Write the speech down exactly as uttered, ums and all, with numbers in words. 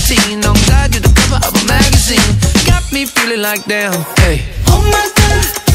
seventeen, on God, you're the cover of a magazine. Got me feeling like damn, hey. Oh my God.